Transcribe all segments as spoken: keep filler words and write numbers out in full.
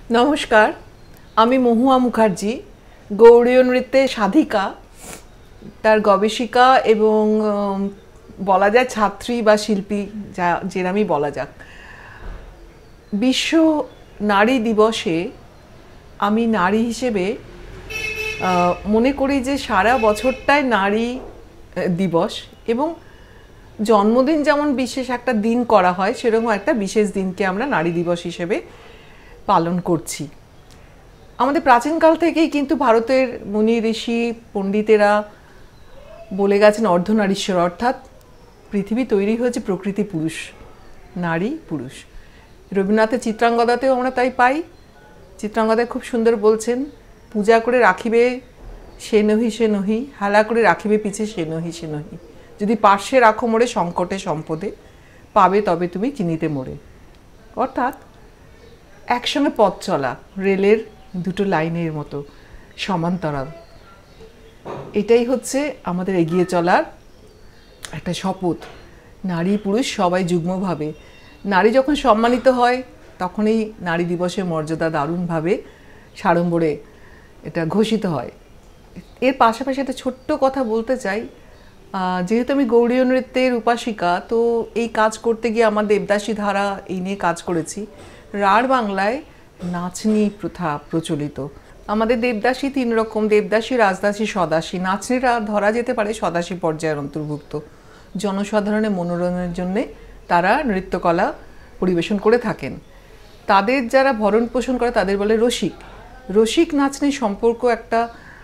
নমস্কার, আমি মহুয়া মুখার্জি, গৌড়ীয় নৃত্যে সাধিকা, তার গবেষিকা এবং বলা যায় ছাত্রী বা শিল্পী, যা যেরকমই বলা যাক। বিশ্ব নারী দিবসে আমি নারী হিসেবে মনে করি যে সারা বছরটাই নারী দিবস, এবং জন্মদিন যেমন বিশেষ একটা দিন করা হয়, সেরকম একটা বিশেষ দিনকে আমরা নারী দিবস হিসেবে পালন করছি। আমাদের প্রাচীনকাল থেকেই কিন্তু ভারতের মুনি ঋষি পণ্ডিতেরা বলে গেছেন অর্ধনারীশ্বর, অর্থাৎ পৃথিবী তৈরি হয়েছে প্রকৃতি পুরুষ, নারী পুরুষ। রবীন্দ্রনাথের চিত্রাঙ্গদাতেও আমরা তাই পাই। চিত্রাঙ্গদায় খুব সুন্দর বলছেন, পূজা করে রাখিবে সে নহি সে নহি, হালা করে রাখিবে পিছে সে নহি সে নহি, যদি পার্শ্বে রাখো মোড়ে সংকটে সম্পদে, পাবে তবে তুমি চিনিতে মোড়ে। অর্থাৎ একসঙ্গে পথ চলা, রেলের দুটো লাইনের মতো সমান্তরাল। এটাই হচ্ছে আমাদের এগিয়ে চলার একটা শপথ। নারী পুরুষ সবাই যুগ্মভাবে, নারী যখন সম্মানিত হয় তখনই নারী দিবসের মর্যাদা দারুণভাবে সাড়ম্বরে এটা ঘোষিত হয়। এর পাশাপাশি একটা ছোট্ট কথা বলতে চাই, যেহেতু আমি গৌড়ীয় নৃত্যের উপাসিকা, তো এই কাজ করতে গিয়ে আমার দেবদাসী ধারা এই নিয়ে কাজ করেছি। রাঢ় বাংলায় নাচনি প্রথা প্রচলিত। আমাদের দেবদাসী তিন রকম, দেবদাসী, রাজদাসী, স্বদাসী। নাচনিরা ধরা যেতে পারে স্বদাসী পর্যায়ের অন্তর্ভুক্ত। জনসাধারণের মনোরঞ্জনের জন্যে তারা নৃত্যকলা পরিবেশন করে থাকেন। তাদের যারা ভরণ পোষণ করে তাদের বলে রসিক। রসিক নাচনির সম্পর্ক একটা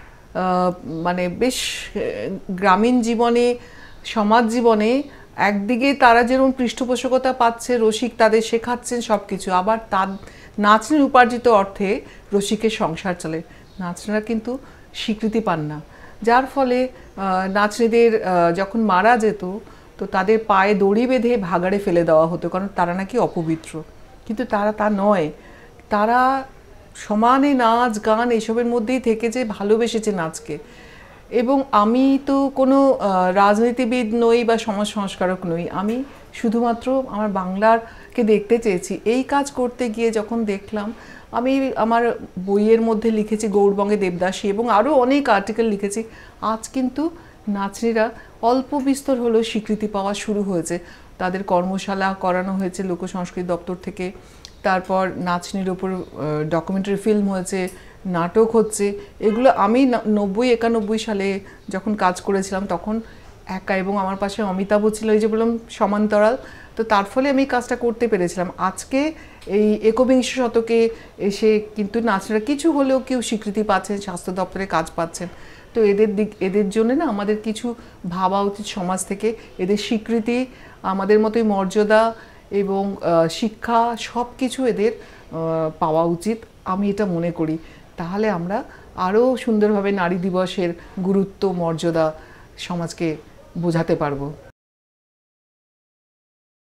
মানে বেশ গ্রামীণ জীবনে, সমাজ জীবনে একদিকে তারা যেরকম পৃষ্ঠপোষকতা পাচ্ছে, রসিক তাদের শেখাচ্ছেন সব কিছু, আবার তার নাচনির উপার্জিত অর্থে রসিকের সংসার চলে। নাচনিরা কিন্তু স্বীকৃতি পান না, যার ফলে নাচনিদের যখন মারা যেত তো তাদের পায়ে দড়ি বেঁধে ভাগাড়ে ফেলে দেওয়া হতো, কারণ তারা নাকি অপবিত্র। কিন্তু তারা তা নয়, তারা সমানে নাচ গান এসবের মধ্যেই থেকে যে ভালোবেসেছে নাচকে। এবং আমি তো কোনো রাজনীতিবিদ নই বা সমাজ সংস্কারক নই, আমি শুধুমাত্র আমার বাংলারকে দেখতে চেয়েছি। এই কাজ করতে গিয়ে যখন দেখলাম, আমি আমার বইয়ের মধ্যে লিখেছি গৌড়বঙ্গে দেবদাসী, এবং আরও অনেক আর্টিকেল লিখেছি। আজ কিন্তু নাচনিরা অল্প বিস্তর হলেও স্বীকৃতি পাওয়া শুরু হয়েছে। তাদের কর্মশালা করানো হয়েছে লোক সংস্কৃতি দপ্তর থেকে, তারপর নাচনির ওপর ডকুমেন্টারি ফিল্ম হয়েছে, নাটক হচ্ছে। এগুলো আমি নব্বই একানব্বই সালে যখন কাজ করেছিলাম তখন একা, এবং আমার পাশে অমিতাভ ছিল, এই যে বললাম সমান্তরাল, তো তার ফলে আমি কাজটা করতে পেরেছিলাম। আজকে এই একবিংশ শতকে এসে কিন্তু নাচনিরা কিছু হলেও কেউ স্বীকৃতি পাচ্ছেন, স্বাস্থ্য দপ্তরে কাজ পাচ্ছেন। তো এদের দিক এদের জন্য না আমাদের কিছু ভাবা উচিত সমাজ থেকে। এদের স্বীকৃতি, আমাদের মতোই মর্যাদা এবং শিক্ষা সব কিছু এদের পাওয়া উচিত, আমি এটা মনে করি। তাহলে আমরা আরও সুন্দরভাবে নারী দিবসের গুরুত্ব, মর্যাদা সমাজকে বোঝাতে পারবো।